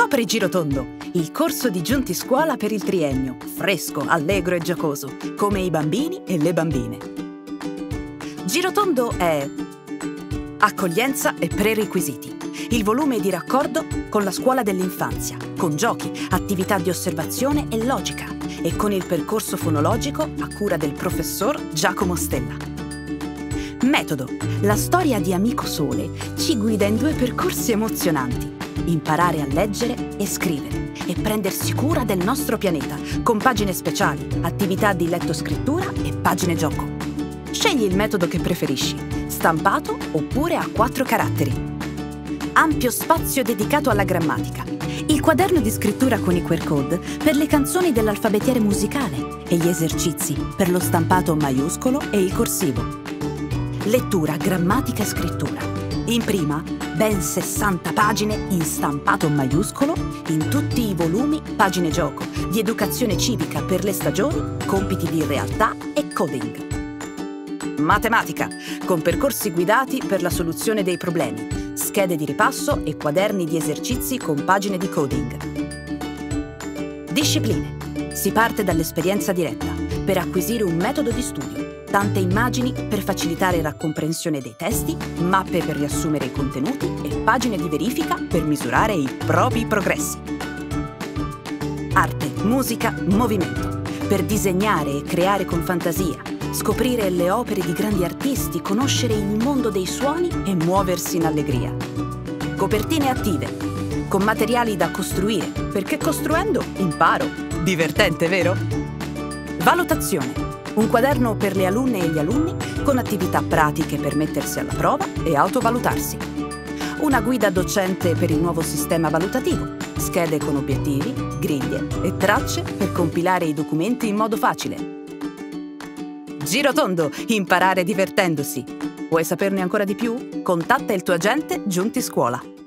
Scopri Girotondo, il corso di Giunti Scuola per il triennio, fresco, allegro e giocoso, come i bambini e le bambine. Girotondo è accoglienza e prerequisiti, il volume di raccordo con la scuola dell'infanzia, con giochi, attività di osservazione e logica, e con il percorso fonologico a cura del professor Giacomo Stella. Metodo, la storia di Amico Sole ci guida in 2 percorsi emozionanti. Imparare a leggere e scrivere e prendersi cura del nostro pianeta con pagine speciali, attività di lettoscrittura e pagine gioco. Scegli il metodo che preferisci, stampato oppure a 4 caratteri. Ampio spazio dedicato alla grammatica, il quaderno di scrittura con i QR code per le canzoni dell'alfabetiere musicale e gli esercizi per lo stampato maiuscolo e il corsivo. Lettura, grammatica e scrittura. In prima, ben 60 pagine in stampato maiuscolo, in tutti i volumi, pagine gioco, di educazione civica per le stagioni, compiti di realtà e coding. Matematica, con percorsi guidati per la soluzione dei problemi, schede di ripasso e quaderni di esercizi con pagine di coding. Discipline. Si parte dall'esperienza diretta per acquisire un metodo di studio. Tante immagini per facilitare la comprensione dei testi, mappe per riassumere i contenuti e pagine di verifica per misurare i propri progressi. Arte, musica, movimento. Per disegnare e creare con fantasia, scoprire le opere di grandi artisti, conoscere il mondo dei suoni e muoversi in allegria. Copertine attive, con materiali da costruire, perché costruendo imparo. Divertente, vero? Valutazione. Un quaderno per le alunne e gli alunni con attività pratiche per mettersi alla prova e autovalutarsi. Una guida docente per il nuovo sistema valutativo, schede con obiettivi, griglie e tracce per compilare i documenti in modo facile. Girotondo, imparare divertendosi. Vuoi saperne ancora di più? Contatta il tuo agente Giunti Scuola.